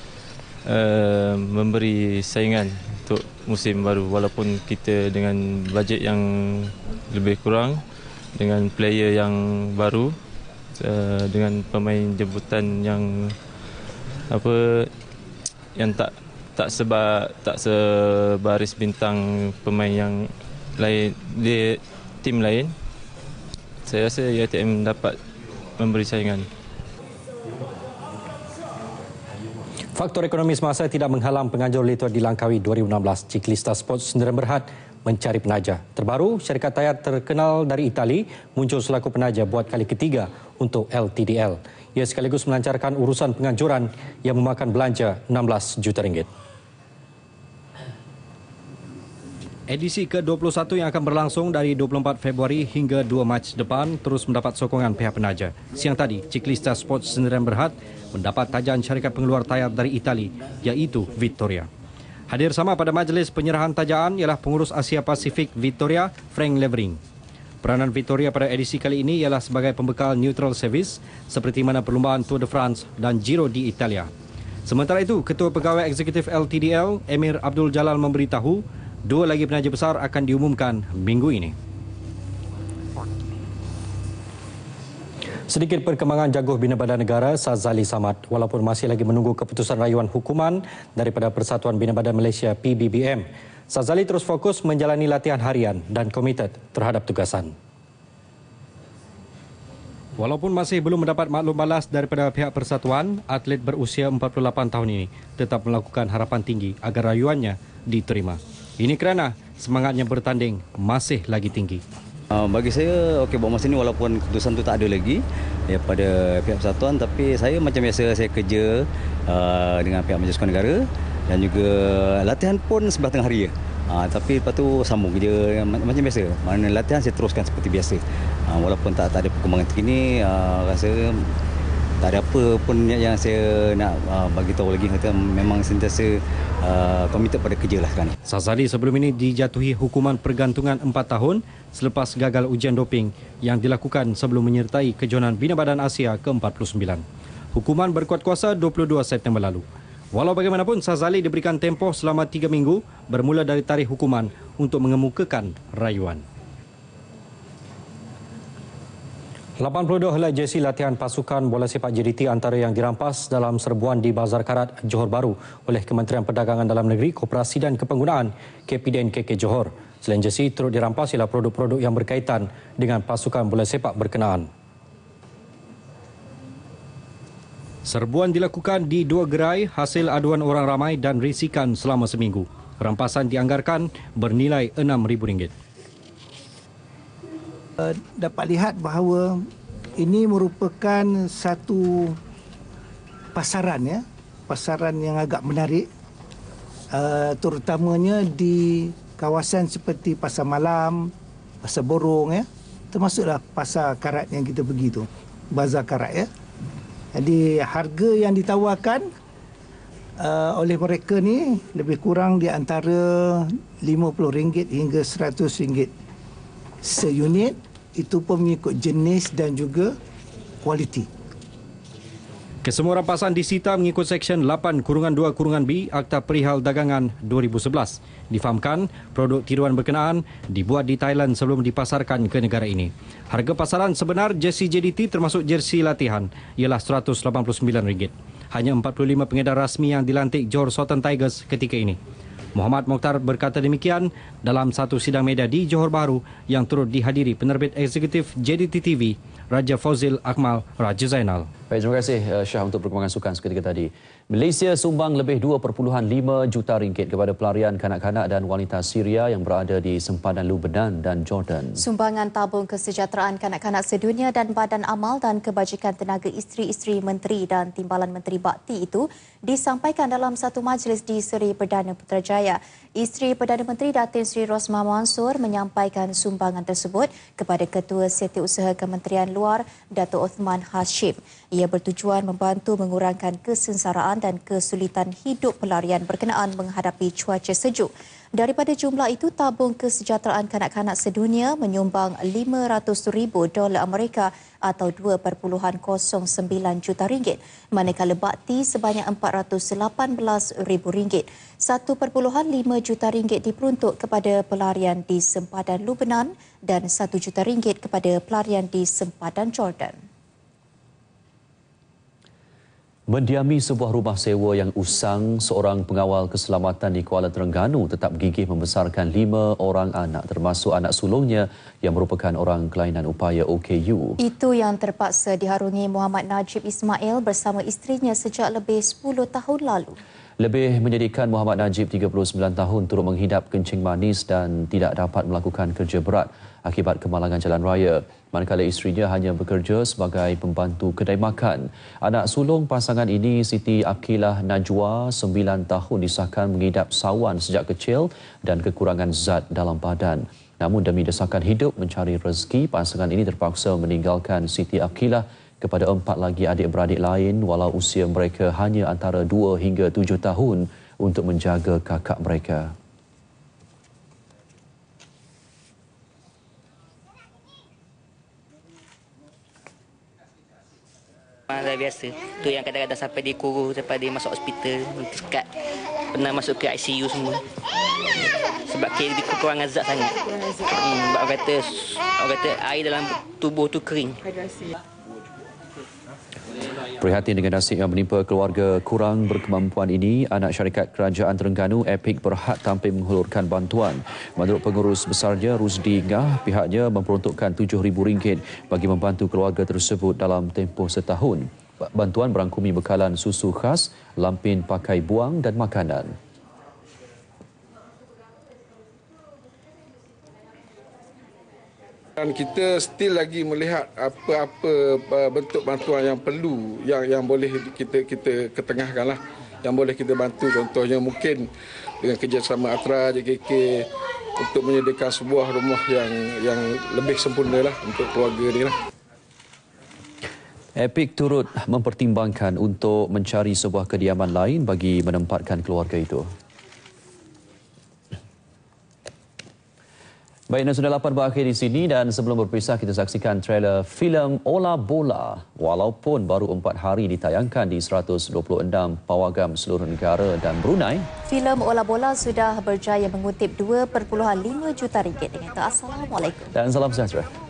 memberi saingan untuk musim baru walaupun kita dengan bajet yang lebih kurang, dengan player yang baru, dengan pemain jemputan yang tak sebaris bintang pemain yang lain di tim lain. Saya rasa UiTM dapat memberi saingan. Faktor ekonomi semasa tidak menghalang penganjur Litua di Langkawi 2016. Ciklista Sports Sdn Bhd mencari penaja. Terbaru, syarikat tayar terkenal dari Itali muncul selaku penaja buat kali ketiga untuk LTDL. Ia sekaligus melancarkan urusan penganjuran yang memakan belanja 16 juta ringgit. Edisi ke-21 yang akan berlangsung dari 24 Februari hingga 2 Mac depan terus mendapat sokongan pihak penaja. Siang tadi, Ciklista Sports Sdn Bhd mendapat tajaan syarikat pengeluar tayar dari Itali, iaitu Vittoria. Hadir sama pada majlis penyerahan tajaan ialah pengurus Asia Pasifik Vittoria, Frank Levering. Peranan Vittoria pada edisi kali ini ialah sebagai pembekal neutral service seperti mana perlumbaan Tour de France dan Giro di Italia. Sementara itu, Ketua Pegawai Eksekutif LTDL, Emir Abdul Jalal memberitahu 2 lagi penaja besar akan diumumkan minggu ini. Sedikit perkembangan jaguh Bina Badan Negara Sazali Samad walaupun masih lagi menunggu keputusan rayuan hukuman daripada Persatuan Bina Badan Malaysia PBBM. Sazali terus fokus menjalani latihan harian dan komited terhadap tugasan. Walaupun masih belum mendapat maklum balas daripada pihak persatuan, atlet berusia 48 tahun ini tetap melakukan harapan tinggi agar rayuannya diterima. Ini kerana semangatnya bertanding masih lagi tinggi. Bagi saya, buat masa ini walaupun keputusan itu tak ada lagi daripada pihak persatuan, tapi saya macam biasa saya kerja dengan pihak Majlis Sukan Negara dan juga latihan pun sebelah tengah hari. Tapi lepas tu sambung kerja macam biasa. Mana latihan saya teruskan seperti biasa. Walaupun tak ada perkembangan terkini, rasa tak ada apa pun yang saya nak bagi tahu lagi. Kata memang sentiasa komited pada kerja lah sekarang ni. Sazali sebelum ini dijatuhi hukuman pergantungan 4 tahun selepas gagal ujian doping yang dilakukan sebelum menyertai kejohanan Bina Badan Asia ke-49. Hukuman berkuat kuasa 22 September lalu. Walau bagaimanapun, Sazali diberikan tempoh selama 3 minggu bermula dari tarikh hukuman untuk mengemukakan rayuan. 82 helai jersey latihan pasukan bola sepak JDT antara yang dirampas dalam serbuan di Bazar Karat, Johor Bahru oleh Kementerian Perdagangan Dalam Negeri, Koperasi dan Kepenggunaan KPDN KK Johor. Selain jersey, turut dirampas ialah produk-produk yang berkaitan dengan pasukan bola sepak berkenaan. Serbuan dilakukan di 2 gerai hasil aduan orang ramai dan risikan selama seminggu. Rampasan dianggarkan bernilai RM6,000. Dapat lihat bahawa ini merupakan satu pasaran pasaran yang agak menarik, terutamanya di kawasan seperti Pasar Malam, Pasar Borong termasuklah Pasar Karat yang kita pergi tu, Bazar Karat Jadi harga yang ditawarkan oleh mereka ni lebih kurang di antara RM50 hingga RM100 seunit, itu pun mengikut jenis dan juga kualiti. Kesemua rampasan disita mengikut Seksyen 8-2-B Akta Perihal Dagangan 2011. Difahamkan, produk tiruan berkenaan dibuat di Thailand sebelum dipasarkan ke negara ini. Harga pasaran sebenar jersey JDT termasuk jersey latihan ialah RM189. Hanya 45 pengedar rasmi yang dilantik Johor Sultan Tigers ketika ini. Muhammad Mokhtar berkata demikian dalam satu sidang media di Johor Bahru yang turut dihadiri penerbit eksekutif JDT TV, Raja Fauzil Akmal Raja Zainal. Baik, terima kasih Syah untuk perkembangan sukan seketika tadi. Malaysia sumbang lebih 2.5 juta ringgit kepada pelarian kanak-kanak dan wanita Syria yang berada di sempadan Lebanon dan Jordan. Sumbangan tabung kesejahteraan kanak-kanak sedunia dan Badan Amal dan Kebajikan Tenaga Isteri-Isteri Menteri dan Timbalan Menteri Bakti itu disampaikan dalam satu majlis di Seri Perdana Putrajaya. Isteri Perdana Menteri Datin Seri Rosmah Mansur menyampaikan sumbangan tersebut kepada Ketua Setiausaha Kementerian Luar Dato' Othman Hashim. Ia bertujuan membantu mengurangkan kesengsaraan dan kesulitan hidup pelarian berkenaan menghadapi cuaca sejuk. Daripada jumlah itu, tabung kesejahteraan kanak-kanak sedunia menyumbang $500,000 Amerika atau 2.09 juta ringgit, manakala bakti sebanyak $418,000. 1.5 juta ringgit diperuntuk kepada pelarian di sempadan Lebanon dan 1 juta ringgit kepada pelarian di sempadan Jordan. Mendiami sebuah rumah sewa yang usang, seorang pengawal keselamatan di Kuala Terengganu tetap gigih membesarkan 5 orang anak termasuk anak sulungnya yang merupakan orang kelainan upaya OKU. Itu yang terpaksa diharungi Muhammad Najib Ismail bersama isterinya sejak lebih 10 tahun lalu. Lebih menyedihkan, Muhammad Najib 39 tahun turut menghidap kencing manis dan tidak dapat melakukan kerja berat akibat kemalangan jalan raya. Manakala isterinya hanya bekerja sebagai pembantu kedai makan. Anak sulung pasangan ini, Siti Aqilah Najwa, 9 tahun disahkan mengidap sawan sejak kecil dan kekurangan zat dalam badan. Namun demi desakan hidup mencari rezeki, pasangan ini terpaksa meninggalkan Siti Aqilah kepada 4 lagi adik-beradik lain walau usia mereka hanya antara 2 hingga 7 tahun untuk menjaga kakak mereka. Dah biasa. Tu yang kadang-kadang sampai dia kurus, sampai dia masuk hospital, sekat, pernah masuk ke ICU semua. Sebab dia kekurangan zat sangat. Orang kata air dalam tubuh tu kering. Prihatin dengan nasib yang menimpa keluarga kurang berkemampuan ini, anak syarikat kerajaan Terengganu EPIC berhad tampil menghulurkan bantuan. Menurut pengurus besarnya Rusdi Ngah, pihaknya memperuntukkan RM7,000 bagi membantu keluarga tersebut dalam tempoh setahun. Bantuan berangkumi bekalan susu khas, lampin pakai buang dan makanan. Dan kita still lagi melihat apa-apa bentuk bantuan yang perlu yang boleh kita ketengahkanlah, yang boleh kita bantu. Contohnya mungkin dengan kerjasama ATRA, JKK untuk menyediakan sebuah rumah yang lebih sempurna lah untuk keluarga ni lah. EPIC turut mempertimbangkan untuk mencari sebuah kediaman lain bagi menempatkan keluarga itu. Baik, dan sudah lapan berakhir di sini dan sebelum berpisah kita saksikan trailer filem Ola Bola. Walaupun baru 4 hari ditayangkan di 126 pawagam seluruh negara dan Brunei, filem Ola Bola sudah berjaya mengutip 2.5 juta ringgit. Dengan itu, Assalamualaikum. Dan salam sejahtera.